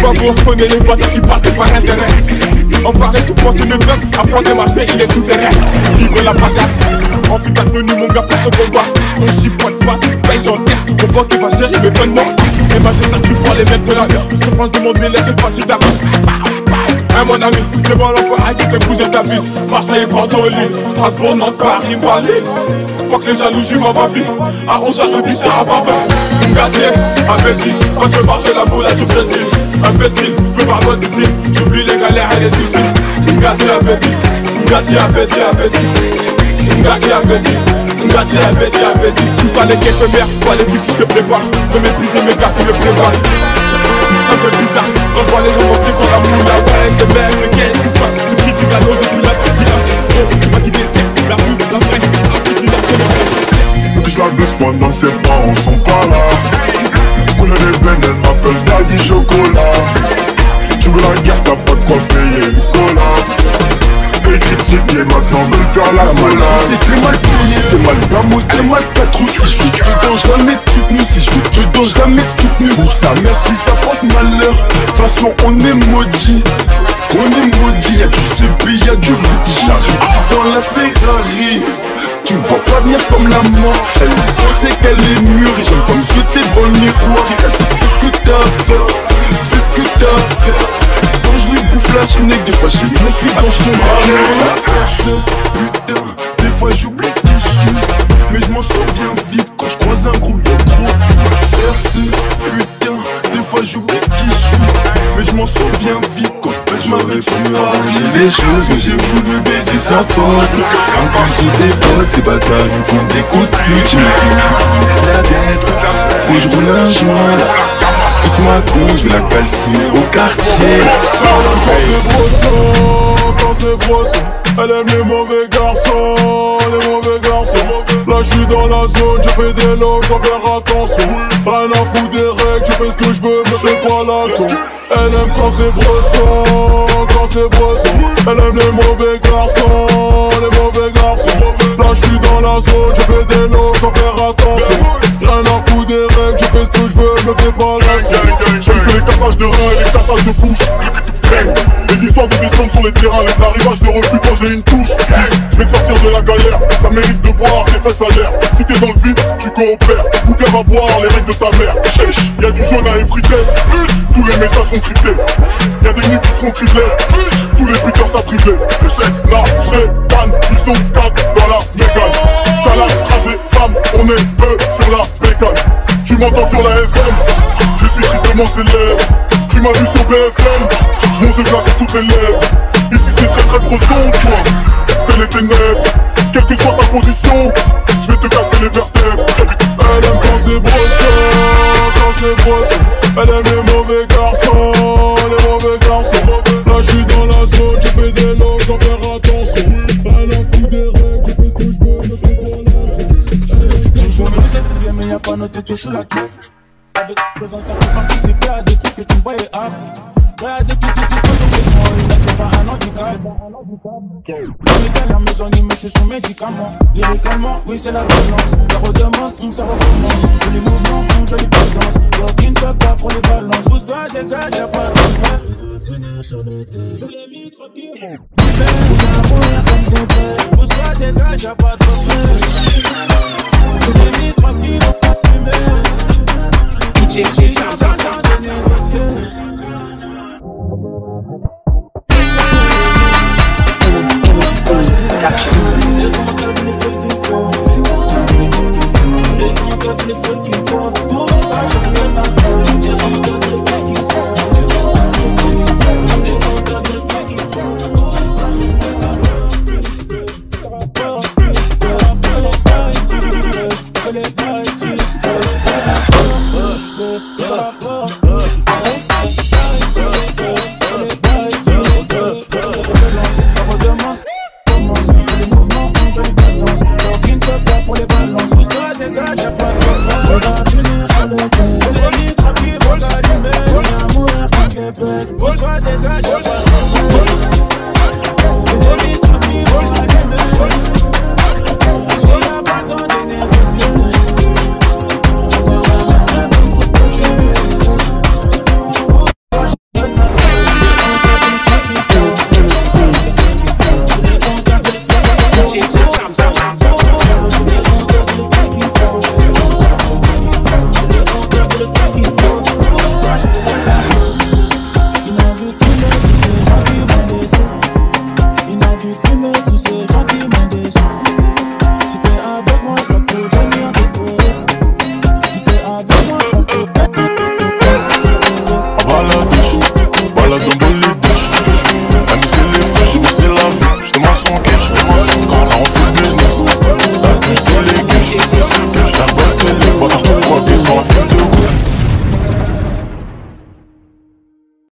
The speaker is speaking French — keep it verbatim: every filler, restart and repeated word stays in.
quand vous reprenez les boîtes qui partent par intérêt. Enfoiré, tu penses une veuve, apprends des marchés, il est tout terrain. Il veut la bagarre, envie ta tenue mon gars pour ce combat. On chie pas de patte, paye j'encaisse, le banc qui va gérer mes vêtements. Et ma ça tu prends les mecs de la heure. Je pense de mon délai, c'est pas si d'accord. Hein mon ami, c'est bon l'enfoiré qui fait bouger ta vie. Marseille, Bordeaux, Lille, Strasbourg, Nantes, Paris, Bali. Faut que les jalousies m'envoient vie. À onze heures je vis ça à Barbin. Ngatier, appétit, moi je veux manger la boule du Brésil. Imbécile, je veux pas loin d'ici. J'oublie les galères et les soucis. Ngatier, appétit, Ngatier, appétit, appétit. Ngatier, appétit, Ngatier, appétit, appétit. Tout ça les quelques mères, toi les bis si je te prépare. De mépriser mes gars, faut le prévoir. Ça me fait bizarre, quand je vois les gens danser sur la moula. Ouais, je te mets, mais qu'est-ce qui se passe? Tu cries du galop depuis la petite là. Oh, tu m'as quitté le texte, la rue, la vraie. Faut que je la baisse pendant ses parents sont pas là. Couleur des bennes, elle m'appelle Daddy Chocolat. Tu veux la guerre, t'as pas de quoi payer Nicolas. Et critique et maintenant veulent faire la mola. C'est très mal payé, t'es mal Bamos, t'es mal patron. Si je veux dedans, je la mets toute nue. Si je veux dedans, je la mets toute nue. Pour sa mère, si ça porte malheur. De toute façon, on est maudit. On est maudit, y'a du C P, y'a du bouti. J'arrive dans la Ferrari. Tu me vois pas venir comme la mort. Elle pensait qu'elle est mûre. Et j'aime pas me jeter devant le miroir. Vas-y, fais ce que t'as à faire. Fais ce que t'as à faire. Quand je lui bouffe la schneck, des fois j'ai mon pied dans son bras. Putain, des fois j'oublie qui je suis. Mais je m'en souviens vite quand je croise un groupe de gros percés. Putain, des fois j'oublie qui je suis. Mais je m'en souviens vite quand je baisse ma veste. J'ai des choses mais j'ai voulu baiser sa porte. Quand quand j'ai des potes, ces bâtards ils me font des coups de pute. J'ai la tête, faut que je roule un joint. Toute ma con, je vais la calciner au quartier. Quand c'est brossé, elle aime les mauvais garçons, les mauvais garçons. Là je suis dans la zone, je fais des lots, je dois faire attention. Rien à foutre des règles, je fais ce que je veux, me fais pas l'assaut. Elle aime quand c'est brosson, quand c'est brosson. Elle aime les mauvais garçons, les mauvais garçons. Là je suis dans la zone, je fais des lots, je dois faire attention. Rien à foutre des règles, je fais ce que je veux, me fais pas l'assaut. J'aime que les cassages de reins et les cassages de bouche. Les histoires de descendre sur les terrains, les arrivages de refus quand j'ai une touche. Je vais te sortir de la galère, ça mérite de voir tes fesses à l'air. Si t'es dans le vide, tu coopères, ou bien va boire les règles de ta mère. Y'a du jaune à effriter, tous les messages sont cryptés. Y'a des nuits qui seront criblées, tous les buteurs s'attriblés. La chétane, ils sont quatre dans la mégane. T'as la tracée femme, on est peu sur la bécane. Tu m'entends sur la F M, je suis tristement célèbre. Tu m'as vu sur B F M, mon se glace sur toutes les lèvres. Ici c'est très très profond, tu vois, c'est les ténèbres. Quelle que soit ta position, je vais te casser les vertèbres. Elle aime quand c'est brossé, quand c'est brossé. Elle aime les mauvais garçons, les mauvais garçons. Là je suis dans la zone, je fais des lots, je dois faire attention. Elle a foutu des règles, je fais ce que je veux, je fais pas la Mais y'a pas notre tête sous la queue. Avec présent, t'as pu participer à des trucs que tu me voyais hop. Ouais, à des trucs que tu peux tomber sur une, là c'est pas un handicap. Dans les galères, mes ennuis, mais je suis sous médicaments. Lyricalement, oui c'est la balance. La redemande, on ça recommence. Tous les mouvements, on jolie cadence. Walking top, pas pour les balances. Pousse-toi, dégage, y'a pas de respect. Tous les micros qui vont. Viens mourir comme c'est fait. Pousse-toi, dégage, y'a pas de respect. Tous les micros qui vont pas fumer. D J J tous ces gens qui m'ont déçu.